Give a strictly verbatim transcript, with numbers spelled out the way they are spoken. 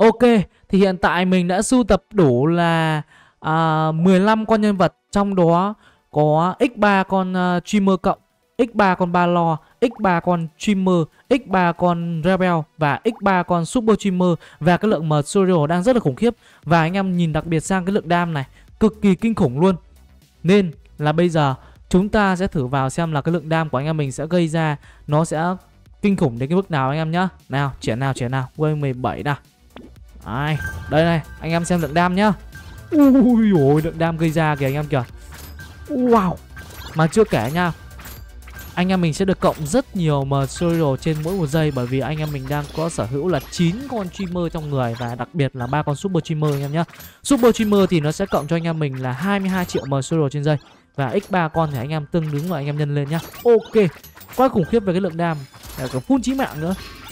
Ok, thì hiện tại mình đã sưu tập đủ là à, mười lăm con nhân vật. Trong đó có x ba con uh, streamer cộng, x ba con ba lo, x ba con streamer, x ba con rebel và x ba con super streamer. Và cái lượng material đang rất là khủng khiếp. Và anh em nhìn đặc biệt sang cái lượng đam này, cực kỳ kinh khủng luôn. Nên là bây giờ chúng ta sẽ thử vào xem là cái lượng đam của anh em mình sẽ gây ra nó sẽ kinh khủng đến cái mức nào anh em nhá. Nào, chuyển nào, chuyển nào, quay mười bảy nào. Đấy, đây này, anh em xem lượng đam nhá. Ui ôi, lượng đam gây ra kìa anh em kìa. Wow. Mà chưa kể nha, anh em mình sẽ được cộng rất nhiều material trên mỗi một giây. Bởi vì anh em mình đang có sở hữu là chín con streamer trong người. Và đặc biệt là ba con super streamer anh em nhá. Super streamer thì nó sẽ cộng cho anh em mình là hai mươi hai triệu material trên giây. Và x ba con thì anh em tương đứng và anh em nhân lên nhá. Ok, quá khủng khiếp về cái lượng đam. Cả full chí mạng nữa.